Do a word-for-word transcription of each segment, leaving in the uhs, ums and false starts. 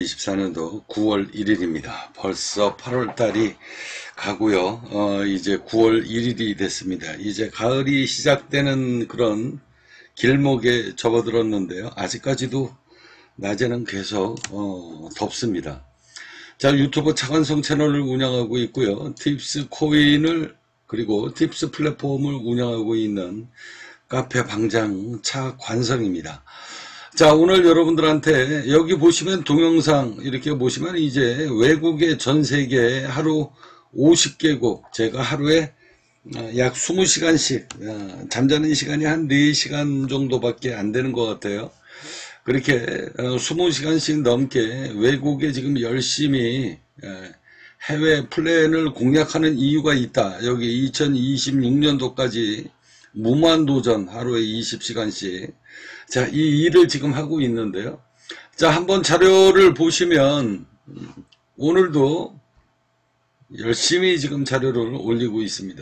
이천이십사 년도 구월 일일입니다. 벌써 팔월 달이 가고요. 어, 이제 구월 일일이 됐습니다. 이제 가을이 시작되는 그런 길목에 접어들었는데요. 아직까지도 낮에는 계속 어, 덥습니다. 자, 유튜브 차관성 채널을 운영하고 있고요. 팁스 코인을 그리고 팁스 플랫폼을 운영하고 있는 카페 방장 차관성입니다. 자, 오늘 여러분들한테 여기 보시면 동영상 이렇게 보시면 이제 외국의 전 세계 하루 오십 개국 제가 하루에 약 이십 시간씩 잠자는 시간이 한 네 시간 정도밖에 안 되는 것 같아요. 그렇게 이십 시간씩 넘게 외국에 지금 열심히 해외 플랜을 공략하는 이유가 있다. 여기 이천이십육 년도까지 무한도전 하루에 이십 시간씩 자, 이 일을 지금 하고 있는데요. 자, 한번 자료를 보시면 오늘도 열심히 지금 자료를 올리고 있습니다.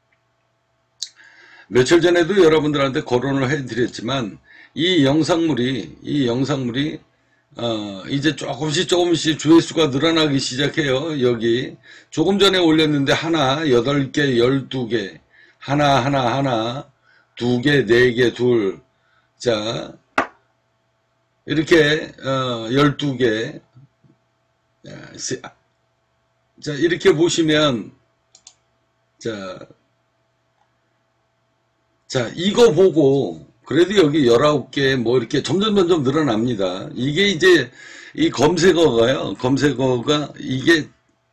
며칠 전에도 여러분들한테 거론을 해드렸지만 이 영상물이 이 영상물이 어, 이제 조금씩 조금씩 조회수가 늘어나기 시작해요. 여기 조금 전에 올렸는데 하나, 여덟 개, 열두 개, 하나, 하나, 하나, 두 개, 네 개, 둘. 자, 이렇게 어, 열두 개. 자, 이렇게 보시면 자, 자, 이거 보고 그래도 여기 열아홉 개 뭐 이렇게 점점 점점 늘어납니다. 이게 이제 이 검색어가요. 검색어가 이게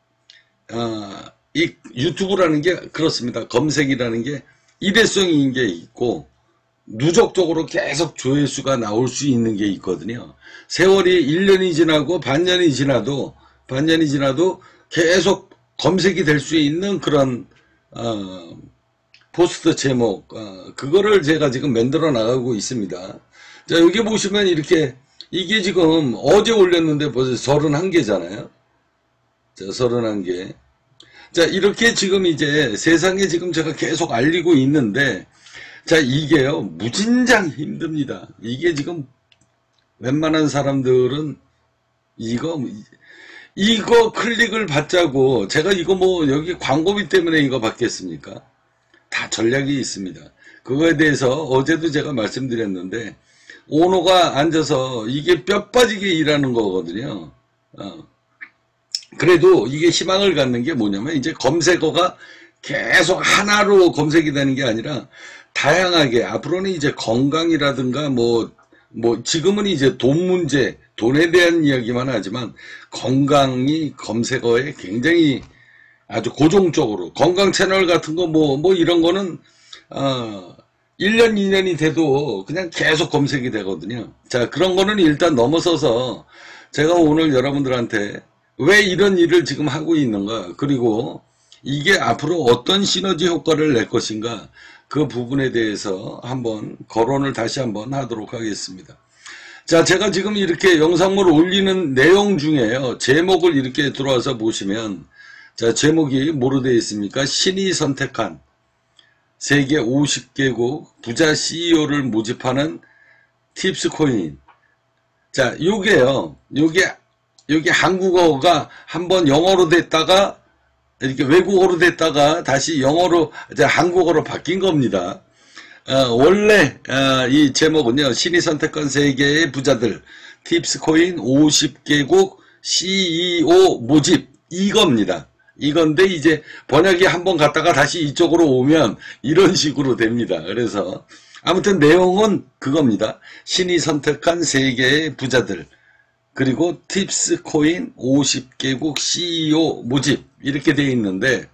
어, 이 유튜브라는 게 그렇습니다. 검색이라는 게 일회성인 게 있고 누적적으로 계속 조회수가 나올 수 있는 게 있거든요. 세월이 일 년이 지나고 반년이 지나도 반년이 지나도 계속 검색이 될 수 있는 그런 어, 포스트 제목 어, 그거를 제가 지금 만들어 나가고 있습니다. 자, 여기 보시면 이렇게 이게 지금 어제 올렸는데 벌써 서른한 개잖아요. 자, 서른한 개. 자, 이렇게 지금 이제 세상에 지금 제가 계속 알리고 있는데 자, 이게요 무진장 힘듭니다. 이게 지금 웬만한 사람들은 이거 이거 클릭을 받자고 제가 이거 뭐 여기 광고비 때문에 이거 받겠습니까? 다 전략이 있습니다. 그거에 대해서 어제도 제가 말씀드렸는데 오너가 앉아서 이게 뼈 빠지게 일하는 거거든요. 어. 그래도 이게 희망을 갖는 게 뭐냐면 이제 검색어가 계속 하나로 검색이 되는 게 아니라 다양하게 앞으로는 이제 건강이라든가 뭐, 뭐 지금은 이제 돈 문제, 돈에 대한 이야기만 하지만 건강이 검색어에 굉장히 아주 고정적으로 건강 채널 같은 거 뭐 뭐 이런 거는 어 일 년 이 년이 돼도 그냥 계속 검색이 되거든요. 자, 그런 거는 일단 넘어서서 제가 오늘 여러분들한테 왜 이런 일을 지금 하고 있는가, 그리고 이게 앞으로 어떤 시너지 효과를 낼 것인가, 그 부분에 대해서 한번 거론을 다시 한번 하도록 하겠습니다. 자, 제가 지금 이렇게 영상을 올리는 내용 중에요, 제목을 이렇게 들어와서 보시면 자, 제목이 뭐로 되어 있습니까? 신이 선택한 세계 오십 개국 부자 씨이오를 모집하는 팁스 코인. 자, 요게요. 요게 요게 한국어가 한번 영어로 됐다가 이렇게 외국어로 됐다가 다시 영어로 이제 한국어로 바뀐 겁니다. 어, 원래 어, 이 제목은요. 신이 선택한 세계의 부자들 팁스 코인 오십 개국 씨이오 모집 이겁니다. 이건데 이제 번역이 한번 갔다가 다시 이쪽으로 오면 이런 식으로 됩니다. 그래서 아무튼 내용은 그겁니다. 신이 선택한 세계의 부자들 그리고 팁스 코인 오십 개국 씨이오 모집 이렇게 되어 있는데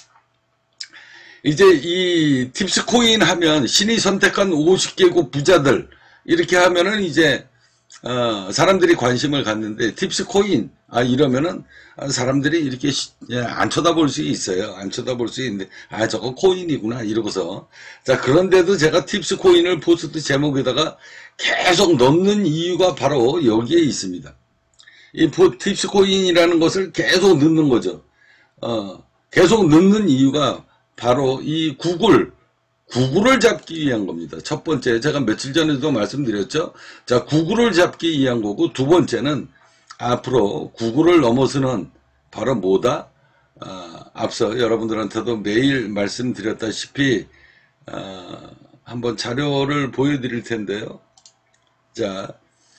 이제 이 팁스 코인 하면 신이 선택한 오십 개국 부자들 이렇게 하면은 이제 어, 사람들이 관심을 갖는데 팁스 코인 아 이러면은 사람들이 이렇게 예, 안 쳐다볼 수 있어요. 안 쳐다볼 수 있는데 아 저거 코인이구나 이러고서 자, 그런데도 제가 팁스 코인을 포스트 제목에다가 계속 넣는 이유가 바로 여기에 있습니다. 이 팁스 코인이라는 것을 계속 넣는 거죠. 어, 계속 넣는 이유가 바로 이 구글 구글을 잡기 위한 겁니다. 첫 번째, 제가 며칠 전에도 말씀드렸죠. 자, 구글을 잡기 위한 거고, 두 번째는 앞으로 구글을 넘어서는 바로 뭐다? 어, 앞서 여러분들한테도 매일 말씀드렸다시피 어, 한번 자료를 보여드릴 텐데요. 자,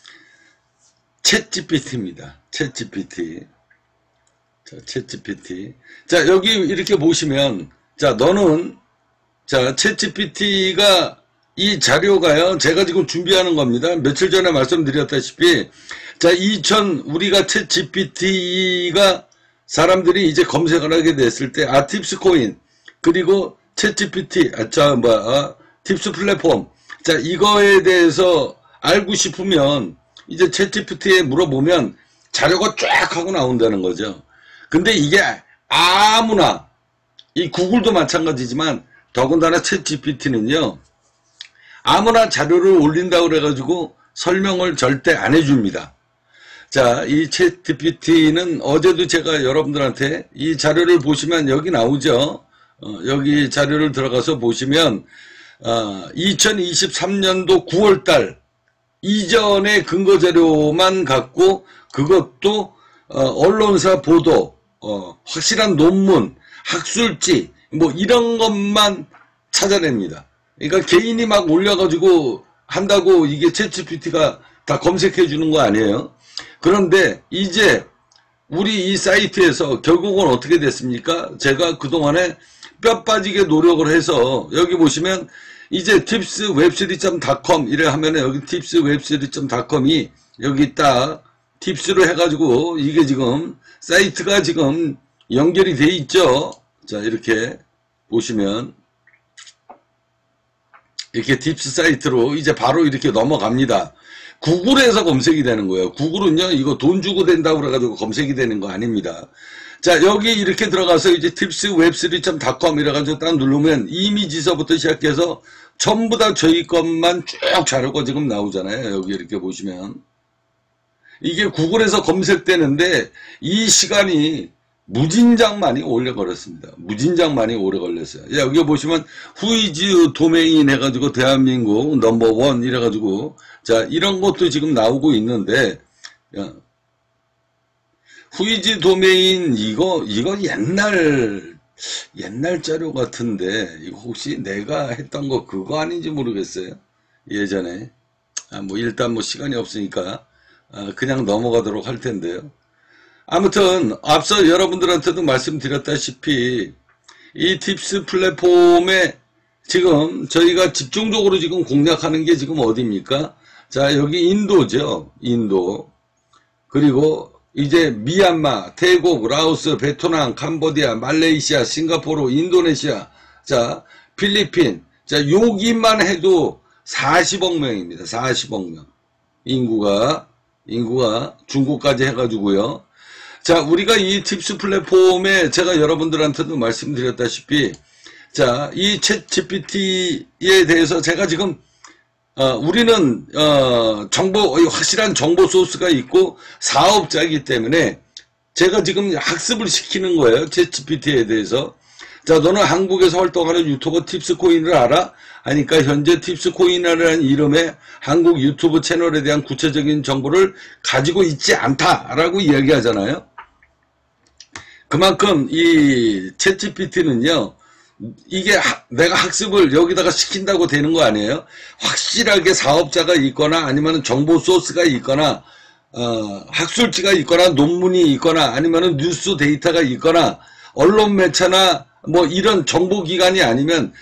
챗지피티입니다. 챗지피티. 자, 챗지피티. 자, 여기 이렇게 보시면, 자, 너는, 자, 챗지피티가 이 자료가요, 제가 지금 준비하는 겁니다. 며칠 전에 말씀드렸다시피, 자, 이천, 우리가 챗지피티가 사람들이 이제 검색을 하게 됐을 때, 아, 팁스코인, 그리고 챗지피티, 아, 자, 뭐, 아, 팁스 플랫폼. 자, 이거에 대해서 알고 싶으면, 이제 챗지피티에 물어보면 자료가 쫙 하고 나온다는 거죠. 근데 이게 아무나, 이 구글도 마찬가지지만, 더군다나 챗지피티는요, 아무나 자료를 올린다고 그래가지고 설명을 절대 안 해줍니다. 자, 이 챗지피티는 어제도 제가 여러분들한테 이 자료를 보시면 여기 나오죠. 어, 여기 자료를 들어가서 보시면 어, 이천이십삼 년도 구월달 이전의 근거자료만 갖고 그것도 어, 언론사 보도, 어, 확실한 논문, 학술지 뭐 이런 것만 찾아냅니다. 그러니까 개인이 막 올려가지고 한다고 이게 챗지피티가 다 검색해 주는 거 아니에요. 그런데 이제 우리 이 사이트에서 결국은 어떻게 됐습니까? 제가 그동안에 뼈 빠지게 노력을 해서 여기 보시면 이제 팁스 웹쓰리 닷 컴 이래 하면은 여기 팁스 웹쓰리 닷 컴이 여기 딱 팁스로 해가지고 이게 지금 사이트가 지금 연결이 돼 있죠. 자, 이렇게 보시면 이렇게 팁스 사이트로 이제 바로 이렇게 넘어갑니다. 구글에서 검색이 되는 거예요. 구글은요, 이거 돈 주고 된다고 그래가지고 검색이 되는 거 아닙니다. 자, 여기 이렇게 들어가서 이제 팁스 웹쓰리 닷 컴 이래가지고 딱 누르면 이미지서부터 시작해서 전부 다 저희 것만 쭉 자료가 지금 나오잖아요. 여기 이렇게 보시면. 이게 구글에서 검색되는데 이 시간이 무진장 많이 오래 걸렸습니다. 무진장 많이 오래 걸렸어요. 여기 보시면 후이즈 도메인 해가지고 대한민국 넘버원 이래가지고 자 이런 것도 지금 나오고 있는데 야, 후이즈 도메인 이거 이거 옛날 옛날 자료 같은데 이거 혹시 내가 했던 거 그거 아닌지 모르겠어요. 예전에 아, 뭐 일단 뭐 시간이 없으니까 아, 그냥 넘어가도록 할 텐데요. 아무튼 앞서 여러분들한테도 말씀드렸다시피 이 팁스 플랫폼에 지금 저희가 집중적으로 지금 공략하는 게 지금 어디입니까? 자, 여기 인도죠. 인도. 그리고 이제 미얀마, 태국, 라오스, 베트남, 캄보디아, 말레이시아, 싱가포르, 인도네시아, 자, 필리핀. 자, 여기만 해도 사십억 명입니다. 사십억 명. 인구가, 인구가 중국까지 해가지고요. 자, 우리가 이 팁스 플랫폼에 제가 여러분들한테도 말씀드렸다시피, 자, 이 챗지피티에 대해서 제가 지금, 어, 우리는, 어, 정보, 확실한 정보 소스가 있고 사업자이기 때문에 제가 지금 학습을 시키는 거예요. 챗지피티에 대해서. 자, 너는 한국에서 활동하는 유튜버 팁스코인을 알아? 하니까 현재 팁스코인이라는 이름의 한국 유튜브 채널에 대한 구체적인 정보를 가지고 있지 않다라고 이야기하잖아요. 그만큼 이 챗지피티는요, 이게 하, 내가 학습을 여기다가 시킨다고 되는 거 아니에요? 확실하게 사업자가 있거나 아니면 정보 소스가 있거나 어, 학술지가 있거나 논문이 있거나 아니면 뉴스 데이터가 있거나 언론 매체나 뭐 이런 정보기관이 아니면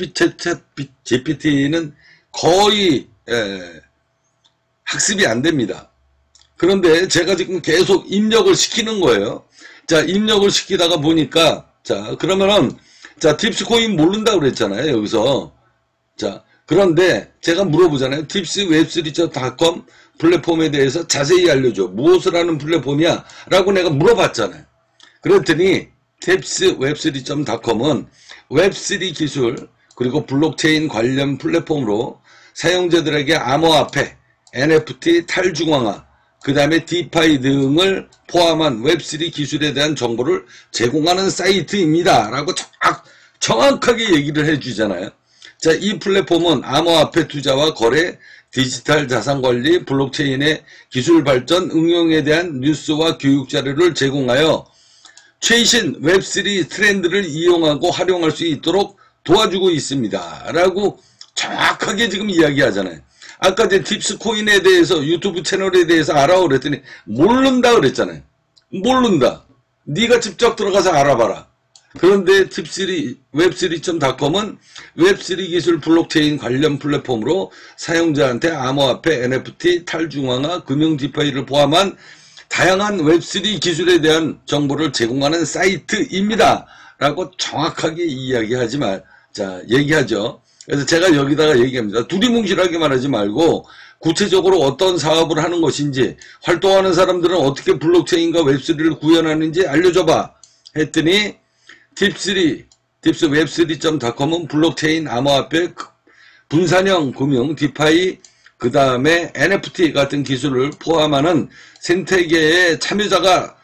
챗지피티는 거의 에, 학습이 안 됩니다. 그런데 제가 지금 계속 입력을 시키는 거예요. 자, 입력을 시키다가 보니까, 자, 그러면은, 자, 팁스코인 모른다고 그랬잖아요, 여기서. 자, 그런데 제가 물어보잖아요. 팁스 웹쓰리 닷 컴 플랫폼에 대해서 자세히 알려줘. 무엇을 하는 플랫폼이야? 라고 내가 물어봤잖아요. 그랬더니, 팁스 웹쓰리 닷 컴은 웹쓰리 기술, 그리고 블록체인 관련 플랫폼으로 사용자들에게 암호화폐, 엔에프티 탈중앙화, 그 다음에 디파이 등을 포함한 웹쓰리 기술에 대한 정보를 제공하는 사이트입니다. 라고 정확, 정확하게 얘기를 해주잖아요. 자, 이 플랫폼은 암호화폐 투자와 거래, 디지털 자산관리, 블록체인의 기술 발전, 응용에 대한 뉴스와 교육 자료를 제공하여 최신 웹쓰리 트렌드를 이용하고 활용할 수 있도록 도와주고 있습니다. 라고 정확하게 지금 이야기하잖아요. 아까 제 팁스 코인에 대해서 유튜브 채널에 대해서 알아오 그랬더니 모른다 그랬잖아요. 모른다. 네가 직접 들어가서 알아봐라. 그런데 팁쓰리 웹쓰리 닷컴은 웹쓰리 기술 블록체인 관련 플랫폼으로 사용자한테 암호화폐, 엔에프티, 탈중앙화, 금융 디파이를 포함한 다양한 웹쓰리 기술에 대한 정보를 제공하는 사이트입니다. 라고 정확하게 이야기하지 말, 자, 얘기하죠. 그래서 제가 여기다가 얘기합니다. 두리뭉실하게 말하지 말고 구체적으로 어떤 사업을 하는 것인지, 활동하는 사람들은 어떻게 블록체인과 웹쓰리를 구현하는지 알려줘봐. 했더니 팁쓰리, 팁스 웹쓰리 닷컴은 블록체인, 암호화폐, 분산형 금융, 디파이, 그 다음에 엔에프티 같은 기술을 포함하는 생태계의 참여자가,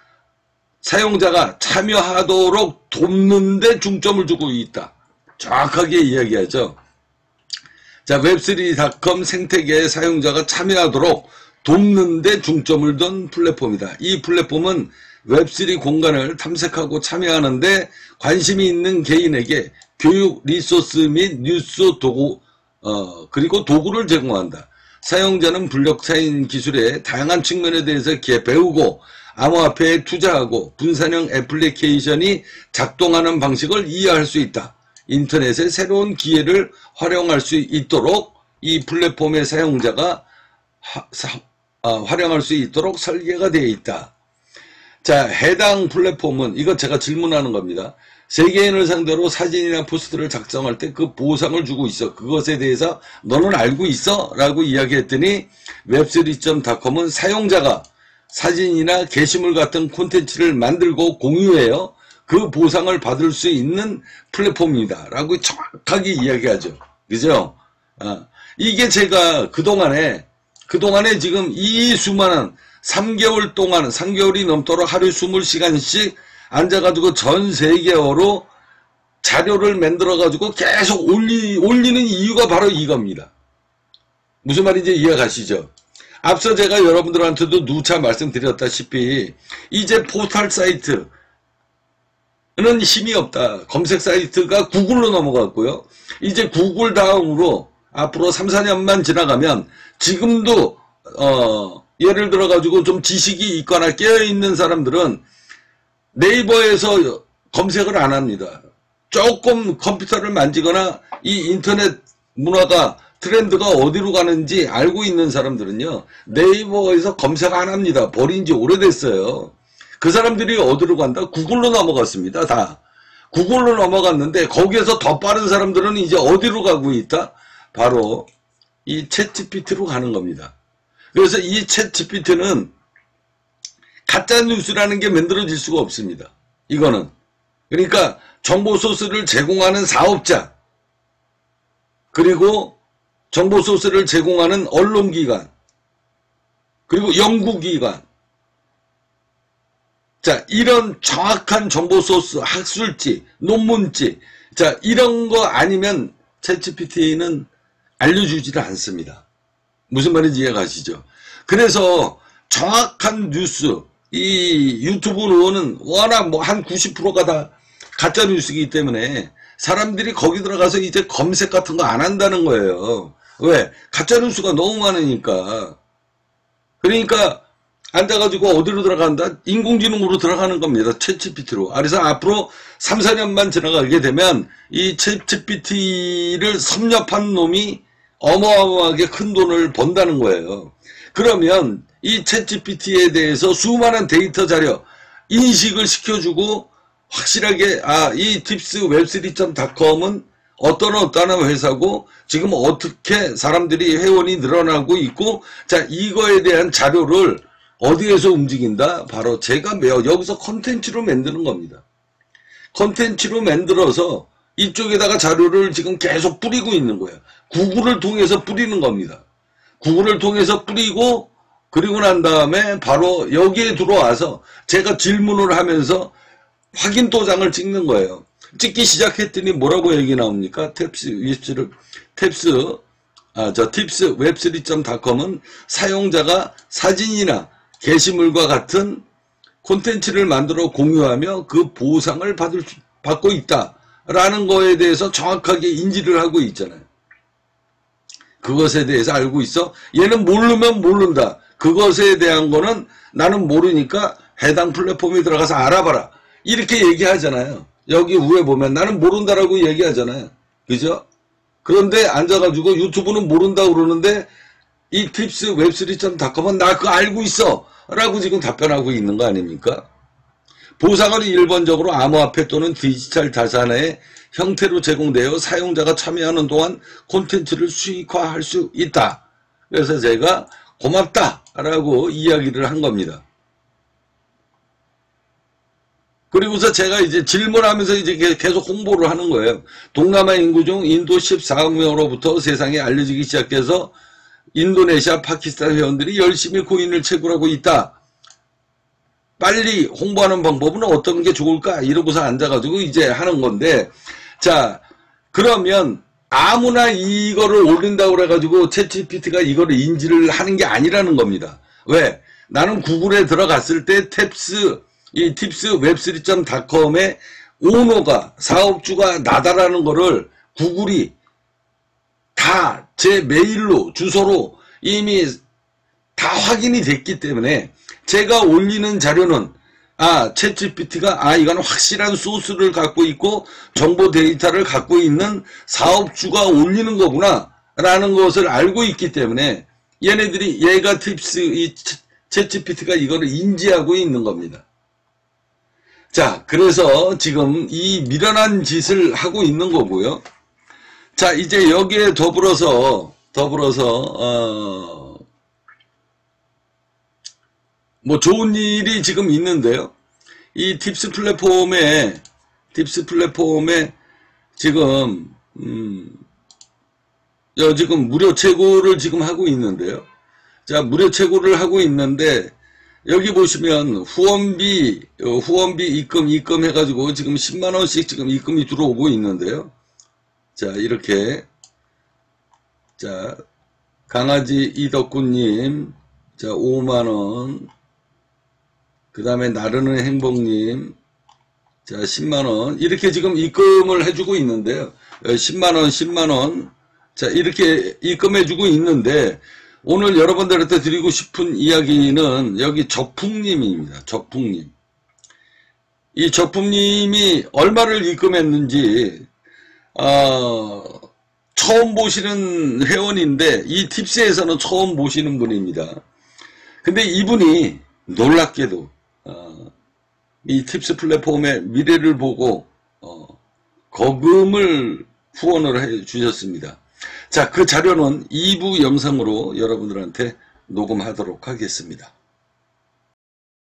사용자가 참여하도록 돕는 데 중점을 두고 있다. 정확하게 이야기하죠. 자, 웹쓰리 닷컴 생태계의 사용자가 참여하도록 돕는 데 중점을 둔 플랫폼이다. 이 플랫폼은 웹쓰리 공간을 탐색하고 참여하는데 관심이 있는 개인에게 교육 리소스 및 뉴스 도구, 어, 그리고 도구를 제공한다. 사용자는 블록체인 기술의 다양한 측면에 대해서 배우고 암호화폐에 투자하고 분산형 애플리케이션이 작동하는 방식을 이해할 수 있다. 인터넷의 새로운 기회를 활용할 수 있도록 이 플랫폼의 사용자가 하, 사, 어, 활용할 수 있도록 설계가 되어 있다. 자, 해당 플랫폼은, 이거 제가 질문하는 겁니다. 세계인을 상대로 사진이나 포스트를 작성할 때 그 보상을 주고 있어. 그것에 대해서 너는 알고 있어? 라고 이야기했더니 웹쓰리 닷컴은 사용자가 사진이나 게시물 같은 콘텐츠를 만들고 공유해요. 그 보상을 받을 수 있는 플랫폼입니다. 라고 정확하게 이야기하죠. 그죠? 아, 이게 제가 그동안에, 그동안에 지금 이 수많은 삼 개월 동안, 삼 개월이 넘도록 하루 이십 시간씩 앉아가지고 전 세계어로 자료를 만들어가지고 계속 올리, 올리는 이유가 바로 이겁니다. 무슨 말인지 이해가시죠? 앞서 제가 여러분들한테도 누차 말씀드렸다시피 이제 포털 사이트는 힘이 없다. 검색 사이트가 구글로 넘어갔고요. 이제 구글 다음으로 앞으로 삼, 사 년만 지나가면 지금도 어 예를 들어가지고 좀 지식이 있거나 깨어있는 사람들은 네이버에서 검색을 안 합니다. 조금 컴퓨터를 만지거나 이 인터넷 문화가 트렌드가 어디로 가는지 알고 있는 사람들은요, 네이버에서 검색 안 합니다. 버린 지 오래됐어요. 그 사람들이 어디로 간다? 구글로 넘어갔습니다. 다. 구글로 넘어갔는데 거기에서 더 빠른 사람들은 이제 어디로 가고 있다? 바로 이 챗지피티로 가는 겁니다. 그래서 이 챗지피티는 가짜 뉴스라는 게 만들어질 수가 없습니다. 이거는. 그러니까 정보 소스를 제공하는 사업자, 그리고 정보 소스를 제공하는 언론기관, 그리고 연구기관. 자, 이런 정확한 정보 소스, 학술지, 논문지, 자, 이런 거 아니면 챗지피티는 알려주지를 않습니다. 무슨 말인지 이해가시죠? 그래서 정확한 뉴스, 이 유튜브는 워낙 뭐 한 구십 퍼센트가 다 가짜 뉴스이기 때문에 사람들이 거기 들어가서 이제 검색 같은 거 안 한다는 거예요. 왜? 가짜 뉴스가 너무 많으니까. 그러니까 앉아가지고 어디로 들어간다? 인공지능으로 들어가는 겁니다. 챗지피티로. 그래서 앞으로 삼, 사 년만 지나가게 되면 이 챗지피티를 섭렵한 놈이 어마어마하게 큰 돈을 번다는 거예요. 그러면 이 챗지피티에 대해서 수많은 데이터 자료 인식을 시켜주고 확실하게 아, 이 팁스 웹쓰리 닷컴은 어떤 어떤 회사고 지금 어떻게 사람들이 회원이 늘어나고 있고, 자, 이거에 대한 자료를 어디에서 움직인다? 바로 제가 여기서 컨텐츠로 만드는 겁니다. 컨텐츠로 만들어서 이쪽에다가 자료를 지금 계속 뿌리고 있는 거예요. 구글을 통해서 뿌리는 겁니다. 구글을 통해서 뿌리고, 그리고 난 다음에 바로 여기에 들어와서 제가 질문을 하면서 확인 도장을 찍는 거예요. 찍기 시작했더니 뭐라고 얘기 나옵니까? 탭스, 탭스, 아, 저 팁스 웹쓰리 닷컴은 사용자가 사진이나 게시물과 같은 콘텐츠를 만들어 공유하며 그 보상을 받을 수, 받고 있다라는 거에 대해서 정확하게 인지를 하고 있잖아요. 그것에 대해서 알고 있어? 얘는 모르면 모른다. 그것에 대한 거는 나는 모르니까 해당 플랫폼에 들어가서 알아봐라. 이렇게 얘기하잖아요. 여기 위에 보면 나는 모른다라고 얘기하잖아요. 그죠? 그런데 앉아가지고 유튜브는 모른다고 그러는데 이 팁스 웹쓰리 닷컴은 나 그거 알고 있어 라고 지금 답변하고 있는 거 아닙니까? 보상은 일반적으로 암호화폐 또는 디지털 자산의 형태로 제공되어 사용자가 참여하는 동안 콘텐츠를 수익화할 수 있다. 그래서 제가 고맙다 라고 이야기를 한 겁니다. 그리고서 제가 이제 질문하면서 이제 계속 홍보를 하는 거예요. 동남아 인구 중 인도 십사억 명으로부터 세상에 알려지기 시작해서 인도네시아, 파키스탄 회원들이 열심히 코인을 채굴하고 있다. 빨리 홍보하는 방법은 어떤 게 좋을까? 이러고서 앉아가지고 이제 하는 건데, 자, 그러면 아무나 이거를 올린다고 그래가지고 챗지피티가 이거를 인지를 하는 게 아니라는 겁니다. 왜? 나는 구글에 들어갔을 때 탭스, 이 팁스 웹쓰리 닷컴의 오너가, 사업주가 나다라는 거를 구글이 다 제 메일로, 주소로 이미 다 확인이 됐기 때문에 제가 올리는 자료는 아, 챗지피티가 아, 이건 확실한 소스를 갖고 있고 정보 데이터를 갖고 있는 사업주가 올리는 거구나 라는 것을 알고 있기 때문에 얘네들이 얘가 팁스, 이 챗지피티가 이거를 인지하고 있는 겁니다. 자, 그래서 지금 이 미련한 짓을 하고 있는 거고요. 자, 이제 여기에 더불어서, 더불어서, 어, 뭐 좋은 일이 지금 있는데요. 이 팁스 플랫폼에, 팁스 플랫폼에 지금, 음, 여, 지금 무료 채굴을 지금 하고 있는데요. 자, 무료 채굴을 하고 있는데, 여기 보시면 후원비, 후원비 입금, 입금 해가지고 지금 십만원씩 지금 입금이 들어오고 있는데요. 자, 이렇게. 자, 강아지 이덕구님, 자, 오만원. 그 다음에 나르는 행복님, 자, 십만원. 이렇게 지금 입금을 해주고 있는데요. 십만원, 십만원. 자, 이렇게 입금해주고 있는데, 오늘 여러분들한테 드리고 싶은 이야기는 여기 저풍님입니다. 저풍님. 이 저풍님이 얼마를 입금했는지, 어, 처음 보시는 회원인데, 이 팁스에서는 처음 보시는 분입니다. 근데 이분이 놀랍게도, 어, 이 팁스 플랫폼의 미래를 보고, 어, 거금을 후원을 해 주셨습니다. 자, 그 자료는 이 부 영상으로 여러분들한테 녹음하도록 하겠습니다.